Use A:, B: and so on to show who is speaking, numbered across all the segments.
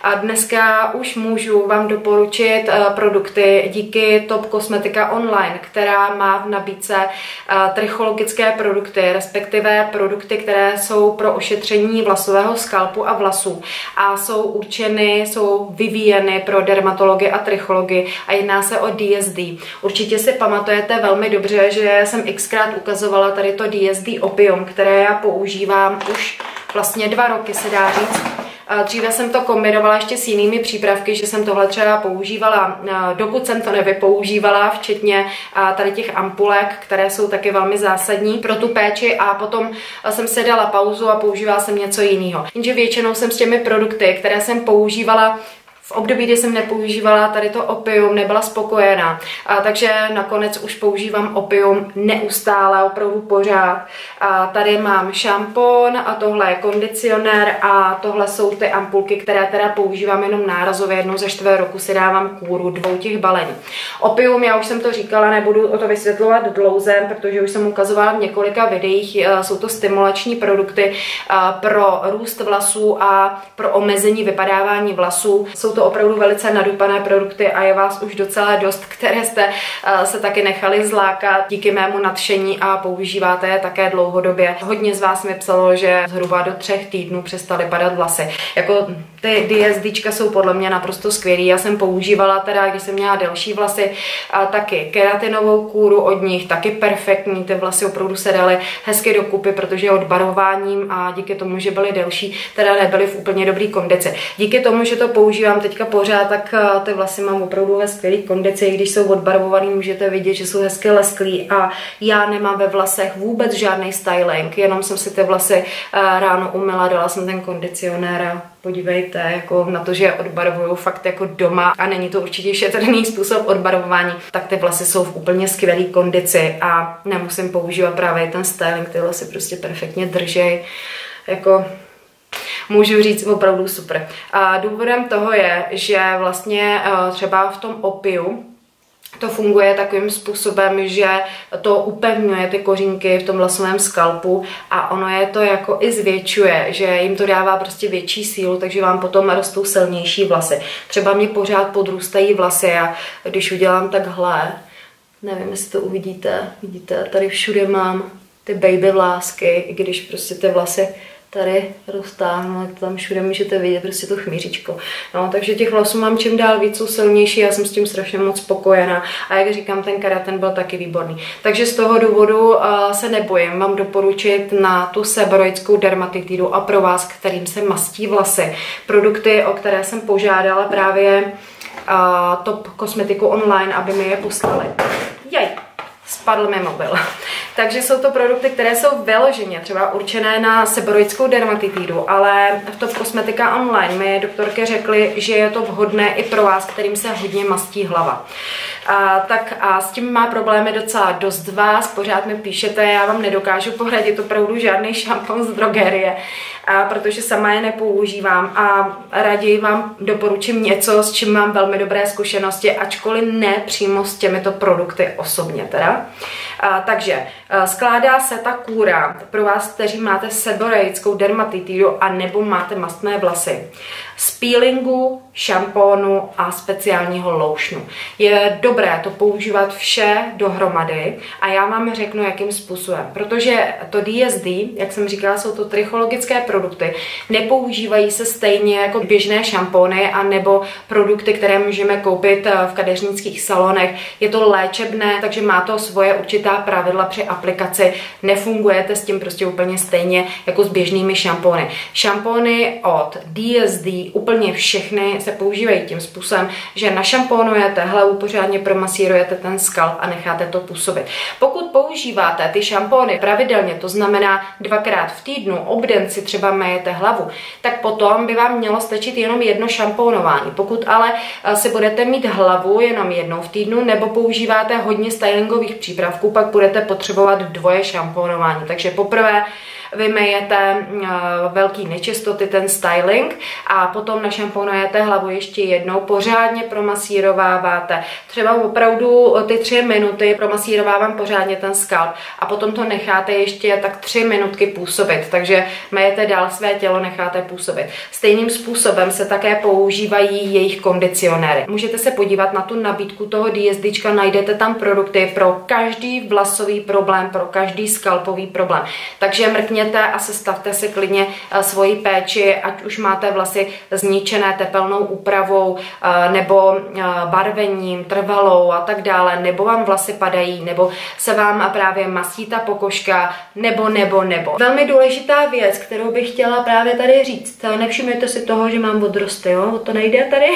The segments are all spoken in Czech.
A: A dneska už můžu vám doporučit produkty díky Top Cosmetica Online, která má v nabídce trichologické produkty, respektive produkty, které jsou pro ošetření vlasového skalpu a vlasů a jsou vyvíjeny pro dermatology a trichology a jedná se o DSD. Určitě si pamatujete velmi dobře, že jsem xkrát ukazovala tady to DSD Opium, které já používám už vlastně 2 roky, se dá říct. Dříve jsem to kombinovala ještě s jinými přípravky, že jsem tohle třeba používala, dokud jsem to nevypoužívala, včetně tady těch ampulek, které jsou taky velmi zásadní pro tu péči, a potom jsem si dala pauzu a používala jsem něco jiného. Jenže většinou jsem s těmi produkty, které jsem používala v období, kdy jsem nepoužívala tady to Opium, nebyla spokojená. Takže nakonec už používám Opium neustále, opravdu pořád. Tady mám šampon a tohle je kondicionér a tohle jsou ty ampulky, které teda používám jenom nárazově. Jednou za 4 roku si dávám kůru 2 těch balení. Opium, já už jsem to říkala, nebudu o to vysvětlovat dlouze, protože už jsem ukazovala v několika videích. Jsou to stimulační produkty pro růst vlasů a pro omezení vypadávání vlasů. Jsou to opravdu velice nadupané produkty a je vás už docela dost, které jste se taky nechali zlákat díky mému nadšení a používáte je také dlouhodobě. Hodně z vás mi psalo, že zhruba do 3 týdnů přestaly padat vlasy. Jako ty DSDčka jsou podle mě naprosto skvělý. Já jsem používala teda, když jsem měla delší vlasy, taky keratinovou kůru od nich, taky perfektní. Ty vlasy opravdu se daly hezky dokupy, protože odbarvováním a díky tomu, že byly delší, teda nebyly v úplně dobré kondici. Díky tomu, že to používám teďka pořád, tak ty vlasy mám opravdu ve skvělé kondici. I když jsou odbarvovaný, můžete vidět, že jsou hezky lesklí a já nemám ve vlasech vůbec žádný styling, jenom jsem si ty vlasy ráno umyla, dala jsem ten kondicionér a podívejte jako na to, že je odbarvuju fakt jako doma a není to určitě šetrný způsob odbarvování, tak ty vlasy jsou v úplně skvělé kondici a nemusím používat právě ten styling, ty vlasy prostě perfektně držej, jako můžu říct opravdu super. A důvodem toho je, že vlastně třeba v tom Opiu to funguje takovým způsobem, že to upevňuje ty kořínky v tom vlasovém skalpu a ono je to jako i zvětšuje, že jim to dává prostě větší sílu, takže vám potom rostou silnější vlasy. Třeba mě pořád podrůstají vlasy a když udělám takhle, nevím, jestli to uvidíte, vidíte, tady všude mám ty baby vlásky, i když prostě ty vlasy tady roztáhnu, tak tam všude můžete vidět prostě to chmířičko. No, takže těch vlasů mám čím dál víc, jsou silnější, já jsem s tím strašně moc spokojená a jak říkám, ten keratin byl taky výborný. Takže z toho důvodu se nebojím vám doporučit na tu seborreickou dermatitidu a pro vás, kterým se mastí vlasy, produkty, o které jsem požádala právě Top Cosmetiku Online, aby mi je poslali. Spadl mi mobil. Takže jsou to produkty, které jsou vyloženě třeba určené na seborreickou dermatitidu, ale v Top Cosmetica Online mi doktorky řekly, že je to vhodné i pro vás, kterým se hodně mastí hlava. A s tím má problémy docela dost vás, pořád mi píšete, já vám nedokážu poradit opravdu žádný šampon z drogerie, protože sama je nepoužívám a raději vám doporučím něco, s čím mám velmi dobré zkušenosti, ačkoliv ne přímo s těmito produkty osobně teda. Takže skládá se ta kůra pro vás, kteří máte seborreickou dermatitidu a nebo máte mastné vlasy, z peelingu, šampónu a speciálního lotionu. Je dobré to používat vše dohromady a já vám řeknu, jakým způsobem. Protože to DSD, jak jsem říkala, jsou to trichologické produkty, nepoužívají se stejně jako běžné šampóny a nebo produkty, které můžeme koupit v kadeřnických salonech. Je to léčebné, takže má to svoje určitá pravidla při aplikaci. Nefungujete s tím prostě úplně stejně jako s běžnými šampóny. Šampóny od DSD úplně všechny se používají tím způsobem, že našampónujete hlavu, pořádně promasírujete ten skalp a necháte to působit. Pokud používáte ty šampóny pravidelně, to znamená 2krát v týdnu, obden si třeba myjete hlavu, tak potom by vám mělo stačit jenom jedno šampónování. Pokud ale si budete mít hlavu jenom jednou v týdnu nebo používáte hodně stylingových přípravků, pak budete potřebovat 2 šampónování. Takže poprvé vymejete velký nečistoty, ten styling a potom našamponujete hlavu ještě jednou, pořádně promasírováváte. Třeba opravdu ty 3 minuty promasírovávám pořádně ten skalp a potom to necháte ještě tak 3 minutky působit, takže myjete dál své tělo, necháte působit. Stejným způsobem se také používají jejich kondicionéry. Můžete se podívat na tu nabídku toho DSDčka, najdete tam produkty pro každý vlasový problém, pro každý skalpový problém. Takže mrkněte a sestavte si klidně svoji péči, ať už máte vlasy zničené tepelnou úpravou nebo barvením, trvalou a tak dále, nebo vám vlasy padají, nebo se vám právě masí ta pokožka, nebo. Velmi důležitá věc, kterou bych chtěla právě tady říct, nevšimněte si toho, že mám odrosty, jo? To nejde tady.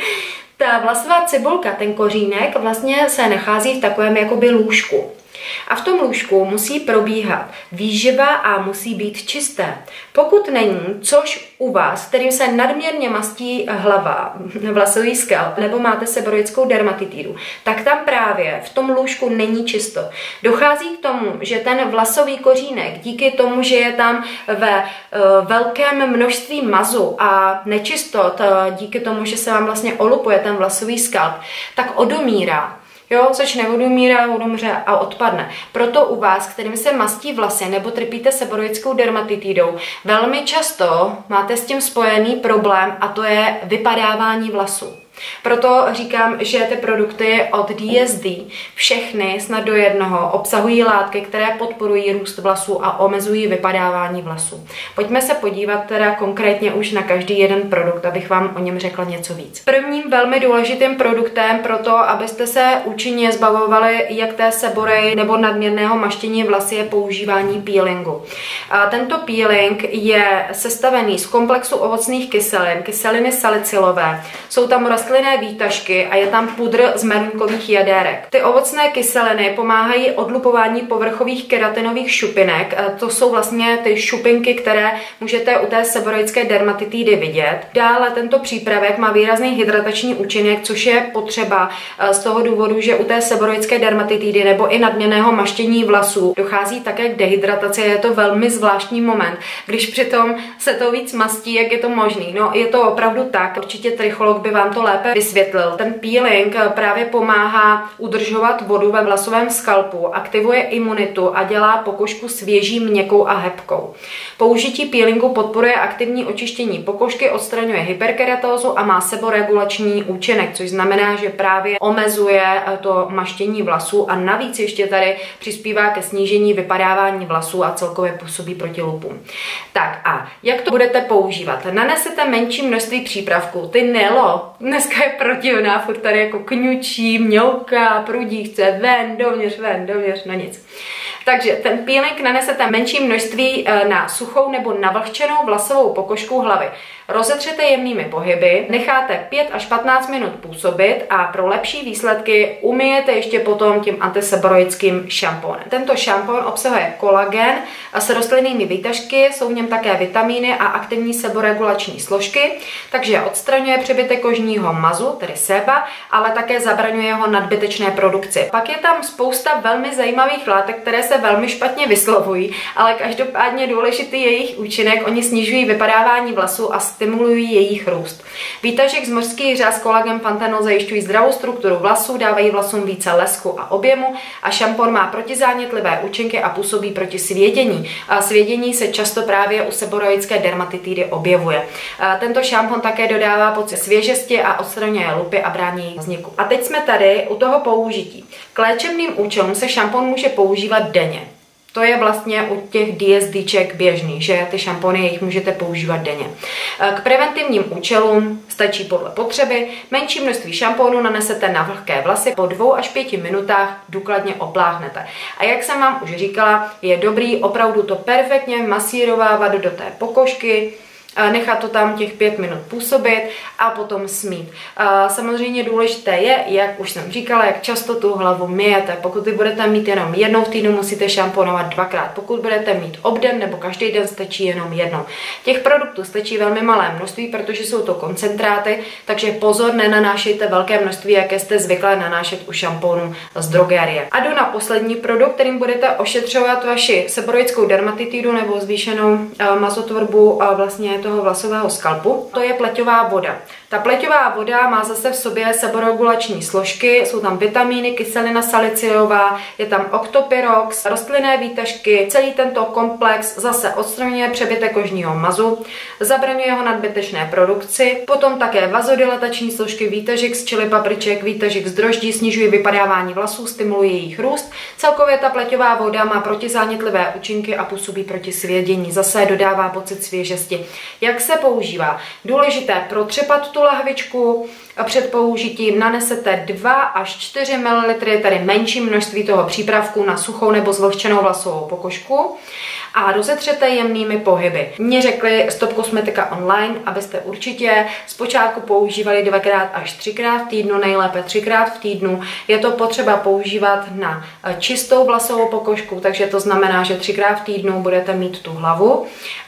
A: Ta vlasová cibulka, ten kořínek, vlastně se nachází v takovém jakoby lůžku. A v tom lůžku musí probíhat výživa a musí být čisté. Pokud není, což u vás, kterým se nadměrně mastí hlava, vlasový skalp, nebo máte seborrhoickou dermatitidu, tak tam právě v tom lůžku není čisto. Dochází k tomu, že ten vlasový kořínek, díky tomu, že je tam ve velkém množství mazu a nečistot, díky tomu, že se vám vlastně olupuje ten vlasový skalp, tak odumírá. Jo, což neodumírá, odumře a odpadne. Proto u vás, kterým se mastí vlasy nebo trpíte seborrhoickou dermatitidou, velmi často máte s tím spojený problém a to je vypadávání vlasů. Proto říkám, že ty produkty od DSD, všechny snad do jednoho, obsahují látky, které podporují růst vlasů a omezují vypadávání vlasů. Pojďme se podívat teda konkrétně už na každý jeden produkt, abych vám o něm řekla něco víc. Prvním velmi důležitým produktem pro to, abyste se účinně zbavovali jak té sebory nebo nadměrného maštění vlasy, je používání peelingu. A tento peeling je sestavený z komplexu ovocných kyselin, kyseliny salicylové, jsou tam rostlinné výtažky a je tam pudr z meruňkových jadérek. Ty ovocné kyseliny pomáhají odlupování povrchových keratinových šupinek. To jsou vlastně ty šupinky, které můžete u té seborrhoické dermatitidy vidět. Dále tento přípravek má výrazný hydratační účinek, což je potřeba z toho důvodu, že u té seborrhoické dermatitidy nebo i nadměrného maštění vlasů dochází také k dehydrataci. Je to velmi zvláštní moment, když přitom se to víc mastí, jak je to možný. No, je to opravdu tak. Určitě tricholog by vám to lépe vysvětlil. Ten peeling právě pomáhá udržovat vodu ve vlasovém skalpu, aktivuje imunitu a dělá pokožku svěží, měkkou a hebkou. Použití peelingu podporuje aktivní očištění pokožky, odstraňuje hyperkeratózu a má seboregulační účinek, což znamená, že právě omezuje to maštění vlasů a navíc ještě tady přispívá ke snížení vypadávání vlasů a celkově působí proti lupům. Tak a jak to budete používat? Nanesete menší množství přípravků. Ty Nelo dneska je protivná, furt tady jako kňučí, mňouká, prudí, chce ven, dovnitř, no nic. Takže ten peeling nanesete menší množství na suchou nebo navlhčenou vlasovou pokožku hlavy. Rozetřete jemnými pohyby, necháte 5 až 15 minut působit a pro lepší výsledky umyjete ještě potom tím antiseborrhoickým šampónem. Tento šampón obsahuje kolagen s rostlinnými výtažky, jsou v něm také vitamíny a aktivní seboregulační složky, takže odstraňuje přebytek kožního mazu, tedy séba, ale také zabraňuje jeho nadbytečné produkci. Pak je tam spousta velmi zajímavých látek, které se velmi špatně vyslovují, ale každopádně důležitý je jejich účinek, oni snižují vypadávání vlasů a stimulují jejich růst. Výtažek z mořských řas, kolagen, pantenol zajišťují zdravou strukturu vlasů, dávají vlasům více lesku a objemu a šampon má protizánětlivé účinky a působí proti svědění. A svědění se často právě u seborrhoické dermatitidy objevuje. Tento šampon také dodává pocit svěžesti a odstraňuje lupy a brání jejich vzniku. A teď jsme tady u toho použití. K léčebným účelům se šampon může používat denně. To je vlastně u těch DSDček běžný, že ty šampony jich můžete používat denně. K preventivním účelům stačí podle potřeby. Menší množství šampónu nanesete na vlhké vlasy, po 2 až 5 minutách důkladně opláchnete. A jak jsem vám už říkala, je dobrý opravdu to perfektně masírovávat do té pokožky, nechat to tam těch 5 minut působit a potom smít. Samozřejmě důležité je, jak už jsem říkala, jak často tu hlavu myjete. Pokud vy budete mít jenom jednou v týdnu, musíte šamponovat 2krát. Pokud budete mít obden nebo každý den, stačí jenom jednou. Těch produktů stačí velmi malé množství, protože jsou to koncentráty, takže pozor, nenanášejte velké množství, jaké jste zvyklé nanášet u šampónu z drogerie. A jdu na poslední produkt, kterým budete ošetřovat vaši seborojickou dermatitidu nebo zvýšenou mazotvorbu vlastně toho vlasového skalpu. To je pleťová voda. Ta pleťová voda má zase v sobě seborregulační složky, jsou tam vitamíny, kyselina salicylová, je tam octopyrox, rostlinné výtažky. Celý tento komplex zase odstraňuje přebytek kožního mazu, zabraňuje jeho nadbytečné produkci, potom také vazodilatační složky, výtažek z čili papriček, výtažek z droždí, snižují vypadávání vlasů, stimuluje jejich růst. Celkově ta pleťová voda má protizánětlivé účinky a působí proti svědění, zase dodává pocit svěžesti. Jak se používá? Důležité protřepat tu lahvičku, před použitím nanesete 2 až 4 ml, tedy menší množství toho přípravku na suchou nebo zvlhčenou vlasovou pokožku a rozetřete jemnými pohyby. Mně řekli Stop Cosmetica Online, abyste určitě zpočátku používali 2x až 3x v týdnu, nejlépe 3x v týdnu. Je to potřeba používat na čistou vlasovou pokožku, takže to znamená, že 3x v týdnu budete mít tu hlavu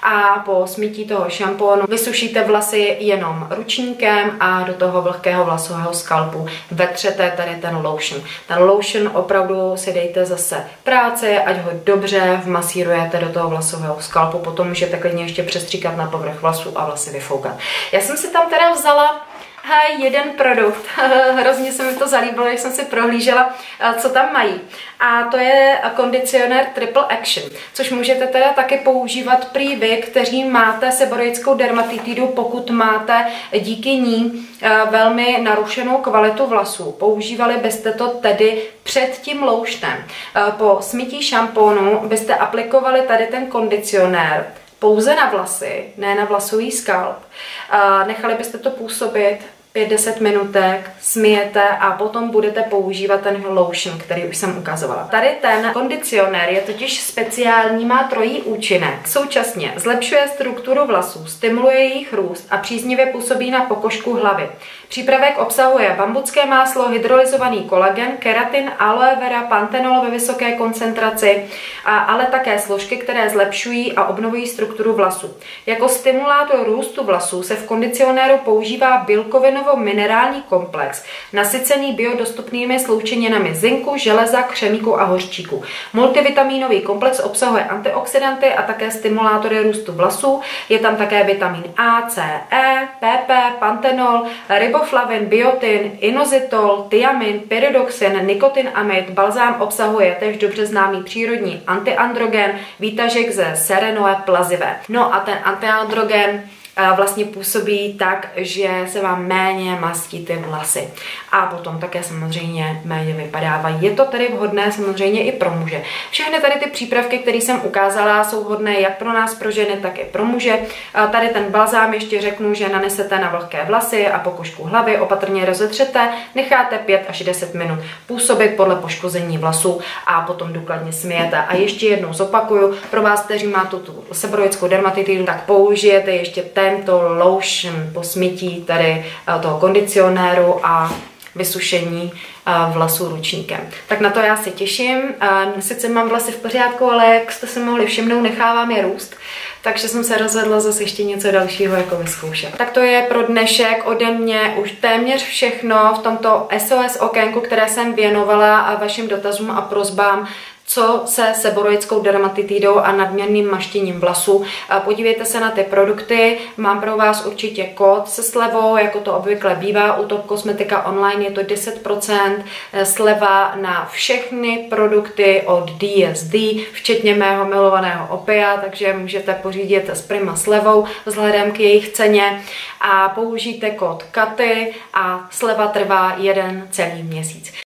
A: a po smytí toho šampónu vysušíte vlasy jenom ručníkem a do toho vlhkého vlasového skalpu vetřete tady ten lotion. Ten lotion opravdu si dejte zase práci, ať ho dobře vmasírujete do toho vlasového skalpu, potom můžete klidně ještě přestříkat na povrch vlasů a vlasy vyfoukat. Já jsem si tam teda vzala jeden produkt, hrozně se mi to zalíbilo, když jsem si prohlížela, co tam mají. A to je kondicionér Triple Action, což můžete teda taky používat prý vy, kteří máte seborejickou dermatitidu, pokud máte díky ní velmi narušenou kvalitu vlasů. Používali byste to tedy před tím louštem. Po smytí šampónu byste aplikovali tady ten kondicionér pouze na vlasy, ne na vlasový skalp. Nechali byste to působit 5-10 minutek, smijete a potom budete používat ten lotion, který už jsem ukazovala. Tady ten kondicionér je totiž speciální, má trojí účinek. Současně zlepšuje strukturu vlasů, stimuluje jejich růst a příznivě působí na pokožku hlavy. Přípravek obsahuje bambucké máslo, hydrolyzovaný kolagen, keratin, aloe vera, pantenol ve vysoké koncentraci, ale také složky, které zlepšují a obnovují strukturu vlasů. Jako stimulátor růstu vlasů se v kondicionéru používá bílkovinovo-minerální komplex, nasycený biodostupnými sloučeninami zinku, železa, křemíku a hořčíku. Multivitaminový komplex obsahuje antioxidanty a také stimulátory růstu vlasů. Je tam také vitamin A, C, E, PP, pantenol, riboflavin, biotin, inositol, tiamin, pyridoxin, nikotinamid. Balzám obsahuje též dobře známý přírodní antiandrogen, výtažek ze Serenoe plazivé. No a ten antiandrogen vlastně působí tak, že se vám méně mastí ty vlasy a potom také samozřejmě méně vypadávají. Je to tedy vhodné samozřejmě i pro muže. Všechny tady ty přípravky, které jsem ukázala, jsou vhodné jak pro nás, pro ženy, tak i pro muže. Tady ten balzám ještě řeknu, že nanesete na vlhké vlasy a pokožku hlavy, opatrně rozetřete, necháte 5 až 10 minut působit podle poškození vlasů a potom důkladně smijete. A ještě jednou zopakuju, pro vás, kteří máte tu seborojickou dermatitidu, tak použijete ještě tento lotion po smytí tady toho kondicionéru a vysušení vlasů ručníkem. Tak na to já se těším. Sice mám vlasy v pořádku, ale jak jste se mohli všimnout, nechávám je růst. Takže jsem se rozhodla zase ještě něco dalšího jako vyzkoušet. Tak to je pro dnešek ode mě už téměř všechno v tomto SOS okénku, které jsem věnovala vašim dotazům a prosbám, co se seborojickou dermatitidou a nadměrným maštěním vlasů. Podívejte se na ty produkty, mám pro vás určitě kód se slevou, jako to obvykle bývá u Top Cosmetica Online, je to 10% sleva na všechny produkty od DSD, včetně mého milovaného opia, takže můžete pořídit s prima slevou vzhledem k jejich ceně a použijte kód KATY a sleva trvá 1 celý měsíc.